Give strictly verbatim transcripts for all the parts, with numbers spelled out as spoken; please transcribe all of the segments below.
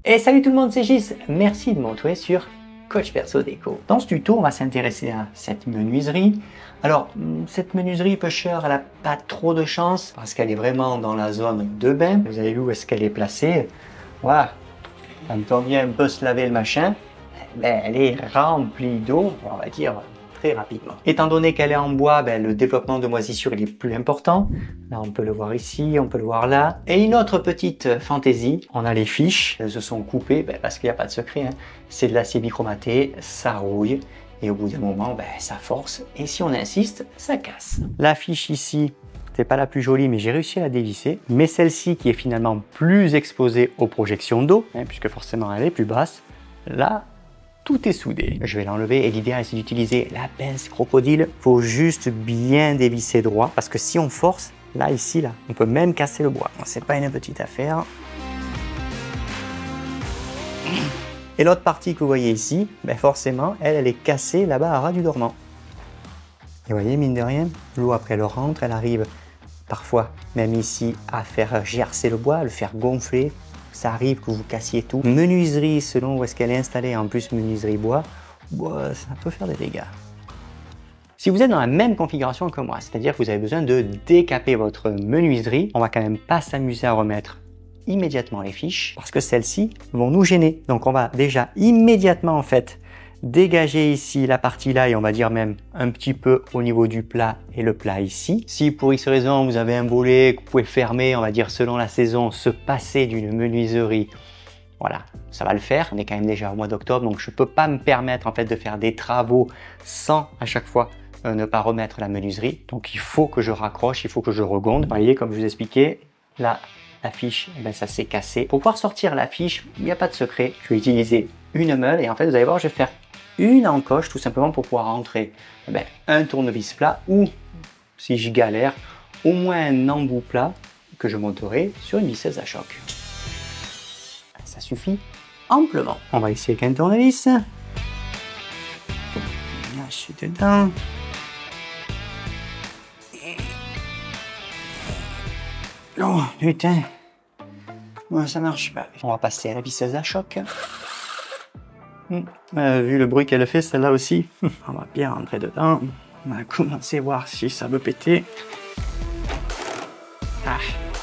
Et salut tout le monde, c'est Gis. Merci de me retrouver sur Coach Perso Déco. Dans ce tuto, on va s'intéresser à cette menuiserie. Alors, cette menuiserie peu chère, elle n'a pas trop de chance parce qu'elle est vraiment dans la zone de bain. Vous avez vu où est-ce qu'elle est placée. Voilà. Quand on vient un peu se laver le machin, ben, elle est remplie d'eau, on va dire très rapidement. Étant donné qu'elle est en bois, ben, le développement de moisissure il est plus important. Là, on peut le voir ici, on peut le voir là. Et une autre petite fantaisie, on a les fiches, elles se sont coupées, ben, parce qu'il n'y a pas de secret, hein. C'est de l'acier bichromaté, ça rouille, et au bout d'un moment, ben, ça force, et si on insiste, ça casse. La fiche ici, c'est pas la plus jolie, mais j'ai réussi à la dévisser. Mais celle-ci, qui est finalement plus exposée aux projections d'eau, hein, puisque forcément elle est plus basse, là, tout est soudé. Je vais l'enlever et l'idéal c'est d'utiliser la pince crocodile. Faut juste bien dévisser droit parce que si on force, là, ici, là, on peut même casser le bois. C'est pas une petite affaire. Et l'autre partie que vous voyez ici, ben forcément, elle, elle est cassée là-bas à ras du dormant. Et vous voyez, mine de rien, l'eau après elle rentre, elle arrive parfois même ici à faire gercer le bois, à le faire gonfler. Ça arrive que vous cassiez tout. Menuiserie, selon où est-ce qu'elle est installée, en plus menuiserie bois, bois, ça peut faire des dégâts. Si vous êtes dans la même configuration que moi, c'est-à-dire que vous avez besoin de décaper votre menuiserie, on va quand même pas s'amuser à remettre immédiatement les fiches parce que celles-ci vont nous gêner. Donc on va déjà immédiatement en fait dégager ici la partie là et on va dire même un petit peu au niveau du plat et le plat ici. Si pour X raison vous avez un volet que vous pouvez fermer, on va dire selon la saison, se passer d'une menuiserie, voilà, ça va le faire. On est quand même déjà au mois d'octobre, donc je peux pas me permettre en fait de faire des travaux sans à chaque fois euh, ne pas remettre la menuiserie. Donc il faut que je raccroche, il faut que je regonde. Vous voyez, comme je vous expliquais, là la fiche, eh ben, ça s'est cassé. Pour pouvoir sortir la fiche, il n'y a pas de secret. Je vais utiliser une meule et en fait vous allez voir, je vais faire une encoche tout simplement pour pouvoir rentrer eh ben, un tournevis plat ou si je galère au moins un embout plat que je monterai sur une visseuse à choc. Ça suffit amplement. On va essayer avec un tournevis. Là je suis dedans. Oh putain, ouais, ça marche pas. On va passer à la visseuse à choc. Euh, vu le bruit qu'elle fait, celle-là aussi, on va bien rentrer dedans. On va commencer à voir si ça veut péter. Ah,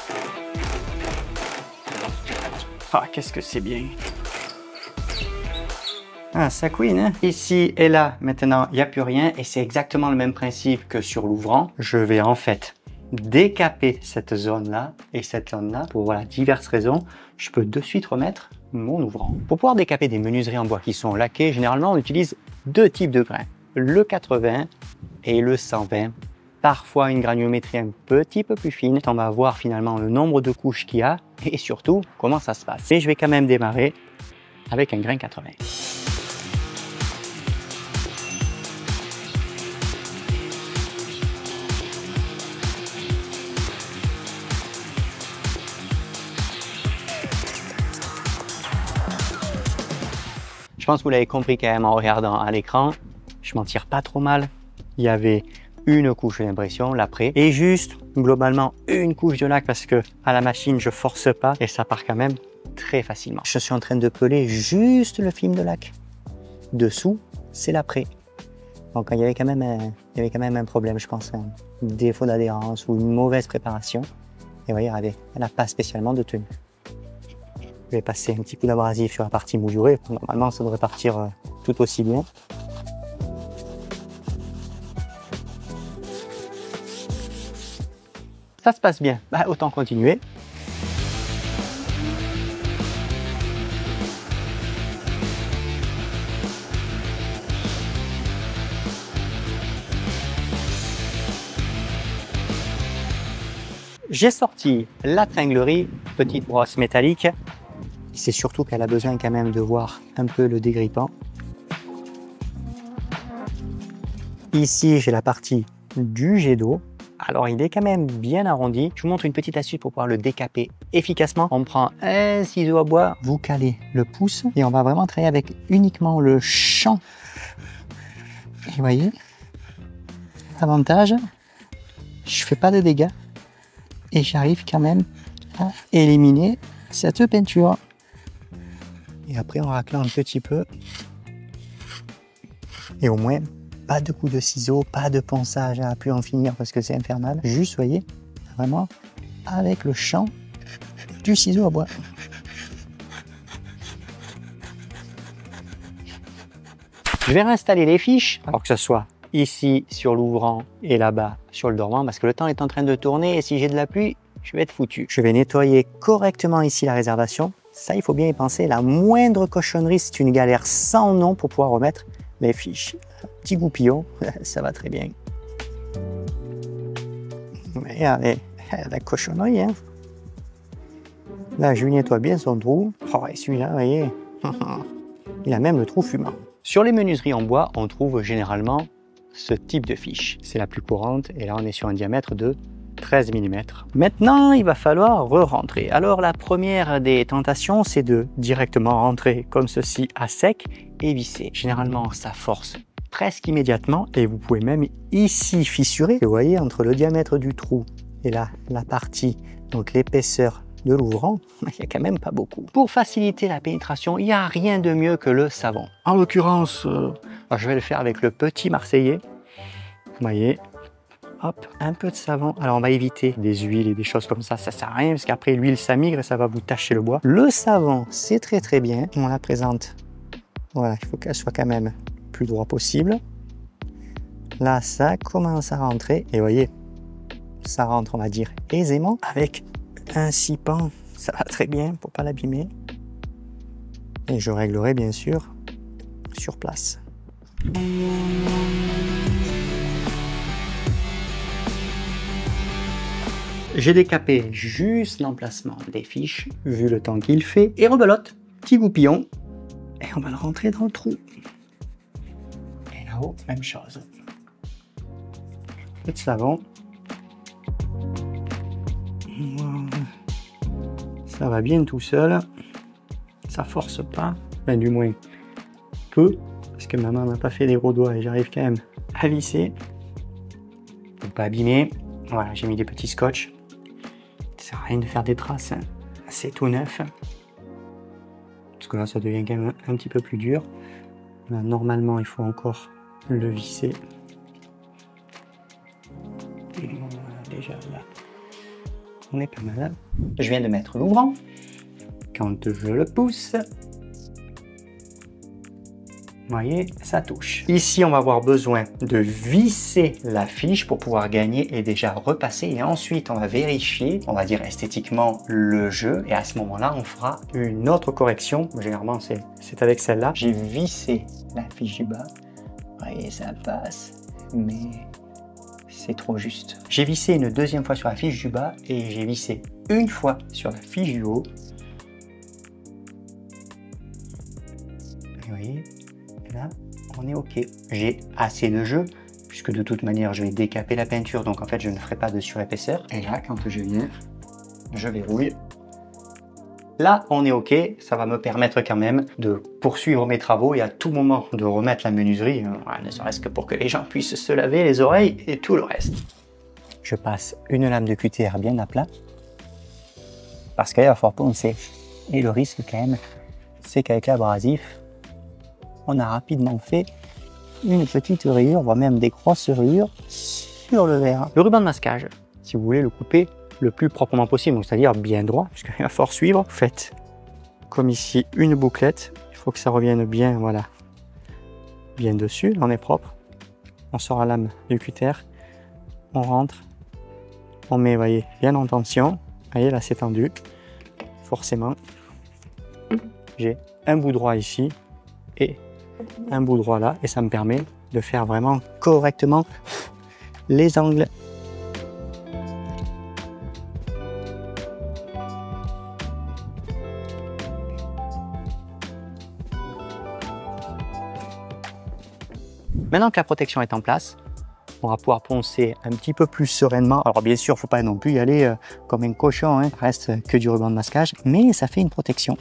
ah qu'est-ce que c'est bien. Ah, ça couine, hein. Ici et là, maintenant, il n'y a plus rien. Et c'est exactement le même principe que sur l'ouvrant. Je vais en fait décaper cette zone-là et cette zone-là pour voilà, diverses raisons. Je peux de suite remettre mon ouvrant. Pour pouvoir décaper des menuiseries en bois qui sont laquées, généralement on utilise deux types de grains, le quatre-vingts et le cent vingt. Parfois une granulométrie un petit peu plus fine. On va voir finalement le nombre de couches qu'il y a et surtout comment ça se passe. Et je vais quand même démarrer avec un grain quatre-vingts. Je pense que vous l'avez compris quand même en regardant à l'écran, je m'en tire pas trop mal. Il y avait une couche d'impression, l'après, et juste globalement une couche de lac parce que à la machine je force pas et ça part quand même très facilement. Je suis en train de peler juste le film de lac. Dessous, c'est l'après. Donc il y avait quand même un, il y avait quand même un problème, je pense, un défaut d'adhérence ou une mauvaise préparation. Et vous voyez, elle n'a pas spécialement de tenue. Je vais passer un petit coup d'abrasif sur la partie moulurée. Normalement, ça devrait partir euh, tout aussi bien. Ça se passe bien. Bah, autant continuer. J'ai sorti la tringlerie, petite brosse métallique. C'est surtout qu'elle a besoin quand même de voir un peu le dégrippant. Ici, j'ai la partie du jet d'eau. Alors, il est quand même bien arrondi. Je vous montre une petite astuce pour pouvoir le décaper efficacement. On prend un ciseau à bois, vous calez le pouce et on va vraiment travailler avec uniquement le champ. Et vous voyez, avantage, je fais pas de dégâts et j'arrive quand même à éliminer cette peinture. après, on racle un petit peu. Et au moins, pas de coup de ciseaux, pas de ponçage à plus en finir parce que c'est infernal. Juste, voyez, vraiment avec le champ du ciseau à bois. Je vais réinstaller les fiches, alors que ce soit ici sur l'ouvrant et là-bas sur le dormant, parce que le temps est en train de tourner et si j'ai de la pluie, je vais être foutu. Je vais nettoyer correctement ici la réservation. Ça, il faut bien y penser. La moindre cochonnerie, c'est une galère sans nom pour pouvoir remettre les fiches. Petit goupillon, ça va très bien. Mais regardez, la cochonnerie, hein. Là, je lui nettoie bien son trou. Oh, et celui-là, vous voyez, il a même le trou fumant. Sur les menuiseries en bois, on trouve généralement ce type de fiche. C'est la plus courante et là, on est sur un diamètre de treize millimètres. Maintenant, il va falloir re-rentrer. Alors, la première des tentations, c'est de directement rentrer comme ceci à sec et visser. Généralement, ça force presque immédiatement et vous pouvez même ici fissurer. Vous voyez, entre le diamètre du trou et là, la partie, donc l'épaisseur de l'ouvrant, il n'y a quand même pas beaucoup. Pour faciliter la pénétration, il n'y a rien de mieux que le savon. En l'occurrence, euh, je vais le faire avec le petit Marseillais. Vous voyez, hop, un peu de savon. Alors on va éviter des huiles et des choses comme ça, ça sert à rien parce qu'après l'huile ça migre et ça va vous tacher le bois. Le savon, c'est très très bien. On la présente, voilà, il faut qu'elle soit quand même le plus droit possible. Là, ça commence à rentrer et vous voyez, ça rentre, on va dire, aisément avec un sipant, ça va très bien pour pas l'abîmer. Et je réglerai bien sûr sur place. J'ai décapé juste l'emplacement des fiches, vu le temps qu'il fait, et rebelote, petit goupillon, et on va le rentrer dans le trou. Et là-haut, même chose. Un peu de savon. Ça va bien tout seul, ça force pas, enfin du moins peu, parce que maman n'a pas fait des gros doigts et j'arrive quand même à visser pour pas abîmer. Voilà, j'ai mis des petits scotch, ça sert à rien de faire des traces, hein. C'est tout neuf, parce que là ça devient quand même un petit peu plus dur. Là, normalement il faut encore le visser. Et voilà, déjà là. On est pas mal. Je viens de mettre l'ouvrant. Quand je le pousse, vous voyez, ça touche. Ici, on va avoir besoin de visser la fiche pour pouvoir gagner et déjà repasser. Et ensuite, on va vérifier, on va dire esthétiquement, le jeu. Et à ce moment-là, on fera une autre correction. Généralement, c'est avec celle-là. J'ai vissé la fiche du bas. Vous voyez, ça passe. Mais c'est trop juste. J'ai vissé une deuxième fois sur la fiche du bas et j'ai vissé une fois sur la fiche du haut. Et vous voyez, là, on est OK. J'ai assez de jeu, puisque de toute manière, je vais décaper la peinture, donc en fait, je ne ferai pas de surépaisseur. Et là, quand je viens, je verrouille. Là, on est OK, ça va me permettre quand même de poursuivre mes travaux et à tout moment de remettre la menuiserie, hein, ne serait-ce que pour que les gens puissent se laver les oreilles et tout le reste. Je passe une lame de Q T R bien à plat, parce qu'il va falloir poncer. Et le risque quand même, c'est qu'avec l'abrasif, on a rapidement fait une petite rayure, voire même des grosses rayures sur le verre. Le ruban de masquage, si vous voulez le couper le plus proprement possible, c'est-à-dire bien droit, puisqu'il va falloir suivre. Faites comme ici une bouclette, il faut que ça revienne bien, voilà, bien dessus, là on est propre. On sort la lame du Q T R, on rentre, on met, voyez, bien en tension, vous voyez là c'est tendu, forcément. J'ai un bout droit ici et un bout droit là, et ça me permet de faire vraiment correctement les angles. Maintenant que la protection est en place, on va pouvoir poncer un petit peu plus sereinement. Alors bien sûr, il ne faut pas non plus y aller euh, comme un cochon, hein. Reste que du ruban de masquage, mais ça fait une protection.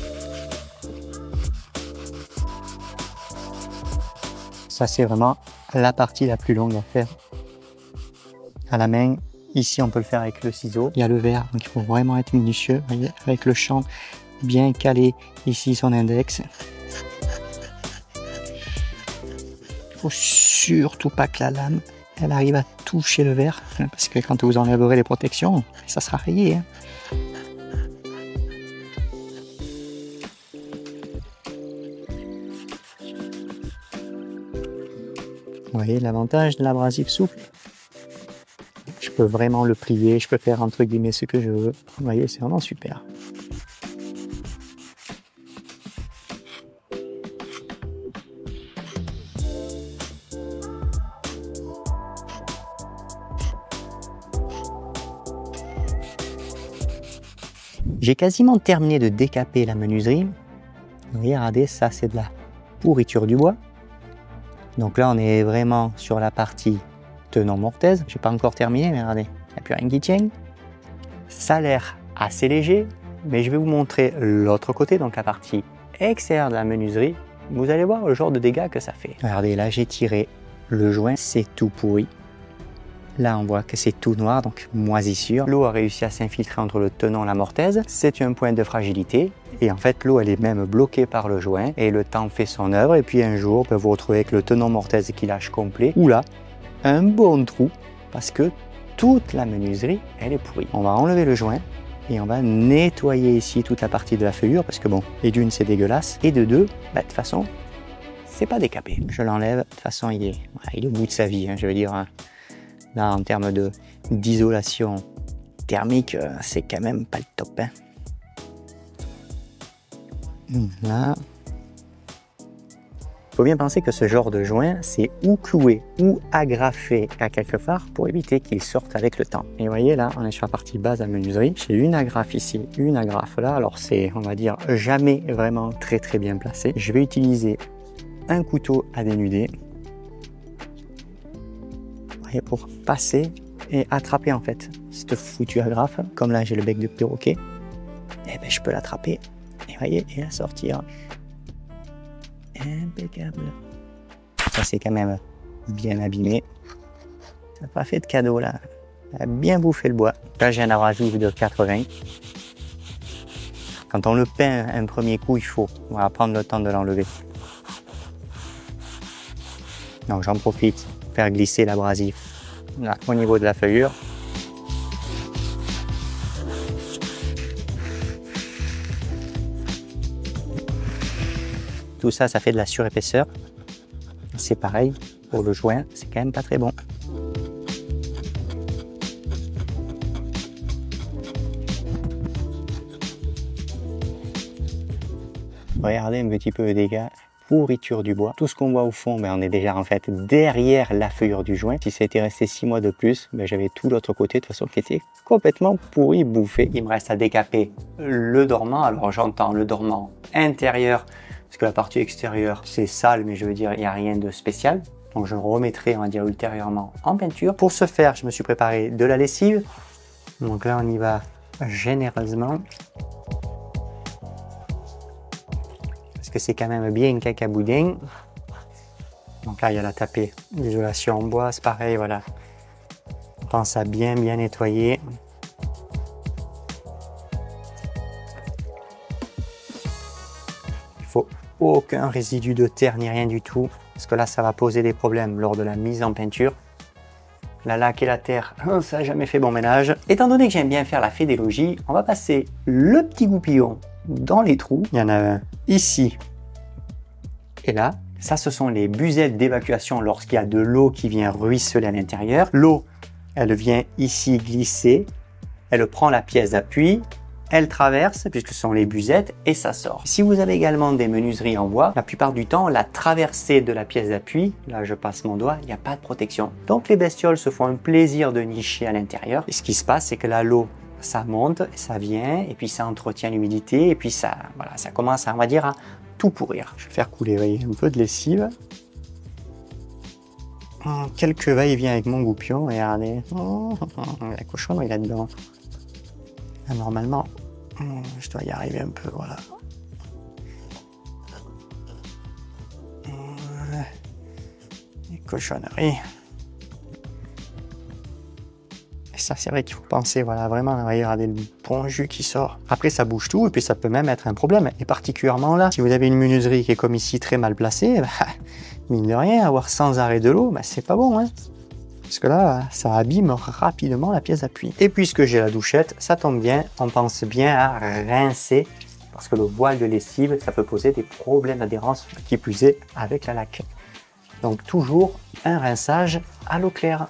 Ça, c'est vraiment la partie la plus longue à faire à la main. Ici, on peut le faire avec le ciseau. Il y a le verre, donc il faut vraiment être minutieux. Vous voyez, avec le champ, bien caler ici son index. Il faut surtout pas que la lame elle arrive à toucher le verre, parce que quand vous enlèverez les protections, ça sera rayé. Hein. Vous voyez l'avantage de l'abrasif souple. Je peux vraiment le plier, je peux faire entre guillemets ce que je veux. Vous voyez, c'est vraiment super. J'ai quasiment terminé de décaper la menuiserie. Regardez, ça c'est de la pourriture du bois. Donc là, on est vraiment sur la partie tenant mortaise. Je n'ai pas encore terminé, mais regardez, il n'y a plus rien qui tient. Ça a l'air assez léger, mais je vais vous montrer l'autre côté, donc la partie extérieure de la menuiserie. Vous allez voir le genre de dégâts que ça fait. Regardez, là j'ai tiré le joint, c'est tout pourri. Là, on voit que c'est tout noir, donc moisissure. L'eau a réussi à s'infiltrer entre le tenant et la mortaise. C'est un point de fragilité. Et en fait, l'eau, elle est même bloquée par le joint. Et le temps fait son œuvre. Et puis un jour, vous vous retrouvez avec le tenant mortaise qui lâche complet. Ou là, un bon trou. Parce que toute la menuiserie, elle est pourrie. On va enlever le joint. Et on va nettoyer ici toute la partie de la feuillure. Parce que bon, et d'une, c'est dégueulasse. Et de deux, bah, de toute façon, c'est pas décapé. Je l'enlève. De toute façon, il est, voilà, il est au bout de sa vie. Hein, je veux dire... Hein. Là, en termes de d'isolation thermique, c'est quand même pas le top. Hein. Là, il faut bien penser que ce genre de joint, c'est ou cloué ou agrafé à quelque part pour éviter qu'il sorte avec le temps. Et vous voyez là, on est sur la partie basse de la menuiserie. J'ai une agrafe ici, une agrafe là. Alors c'est, on va dire, jamais vraiment très très bien placé. Je vais utiliser un couteau à dénuder. Pour passer et attraper en fait cette foutue agrafe. Comme là j'ai le bec de perroquet, et ben je peux l'attraper et voyez et la sortir. Impeccable. Ça c'est quand même bien abîmé. Ça n'a pas fait de cadeau là. Ça a bien bouffé le bois. Là j'ai un abrasif de quatre-vingts. Quand on le peint un premier coup, il faut voilà, prendre le temps de l'enlever. Donc j'en profite. Faire glisser l'abrasif là au niveau de la feuillure. Tout ça, ça fait de la surépaisseur. C'est pareil pour le joint, c'est quand même pas très bon. Regardez un petit peu de dégâts. Pourriture du bois. Tout ce qu'on voit au fond, ben, on est déjà en fait derrière la feuillure du joint. Si ça était resté six mois de plus, ben, j'avais tout l'autre côté de toute façon qui était complètement pourri, bouffé. Il me reste à décaper le dormant. Alors j'entends le dormant intérieur, parce que la partie extérieure c'est sale, mais je veux dire il n'y a rien de spécial. Donc je remettrai, on va dire, ultérieurement en peinture. Pour ce faire, je me suis préparé de la lessive. Donc là on y va généreusement. Que c'est quand même bien une cacaboudin. Donc là il y a la tapée d'isolation en bois, c'est pareil, voilà. Pense à bien bien nettoyer. Il faut aucun résidu de terre ni rien du tout, parce que là ça va poser des problèmes lors de la mise en peinture. La laque et la terre, ça n'a jamais fait bon ménage. Étant donné que j'aime bien faire la fédélogie, on va passer le petit goupillon dans les trous. Il y en a un ici et là. Ça, ce sont les busettes d'évacuation lorsqu'il y a de l'eau qui vient ruisseler à l'intérieur. L'eau, elle vient ici glisser, elle prend la pièce d'appui, elle traverse, puisque ce sont les busettes, et ça sort. Si vous avez également des menuiseries en bois, la plupart du temps, la traversée de la pièce d'appui, là je passe mon doigt, il n'y a pas de protection. Donc les bestioles se font un plaisir de nicher à l'intérieur. Et ce qui se passe, c'est que là, l'eau, ça monte, ça vient, et puis ça entretient l'humidité, et puis ça, voilà, ça commence, à, on va dire, à tout pourrir. Je vais faire couler, voyez, un peu de lessive. Quelques va-et-vient avec mon goupillon, regardez. Oh, la cochonnerie là-dedans. Normalement, je dois y arriver un peu, voilà. Les cochonneries. ça c'est vrai qu'il faut penser, voilà, vraiment, regardez le bon jus qui sort. Après ça bouge tout et puis ça peut même être un problème. Et particulièrement là, si vous avez une menuiserie qui est comme ici très mal placée, bah, mine de rien, avoir sans arrêt de l'eau, bah, c'est pas bon, hein. Parce que là, ça abîme rapidement la pièce d'appui. Et puisque j'ai la douchette, ça tombe bien, on pense bien à rincer, parce que le voile de lessive, ça peut poser des problèmes d'adhérence, qui plus est avec la laque. Donc toujours un rinçage à l'eau claire.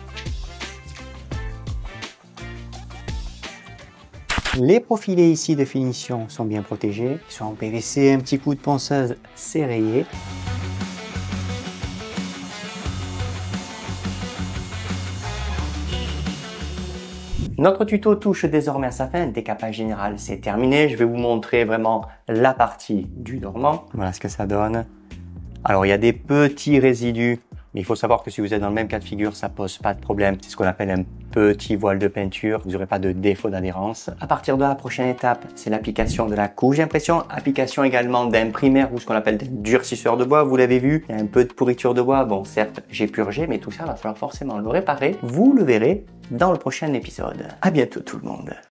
Les profilés ici de finition sont bien protégés, ils sont en P V C, un petit coup de ponceuse, c'est rayé. Notre tuto touche désormais à sa fin, le décapage général c'est terminé, je vais vous montrer vraiment la partie du dormant. Voilà ce que ça donne. Alors il y a des petits résidus, mais il faut savoir que si vous êtes dans le même cas de figure, ça pose pas de problème. C'est ce qu'on appelle un petit voile de peinture, vous n'aurez pas de défaut d'adhérence. À partir de la prochaine étape, c'est l'application de la couche d'impression, application également d'un primaire ou ce qu'on appelle des durcisseurs de bois, vous l'avez vu, il y a un peu de pourriture de bois, bon certes j'ai purgé, mais tout ça va falloir forcément le réparer, vous le verrez dans le prochain épisode. À bientôt tout le monde.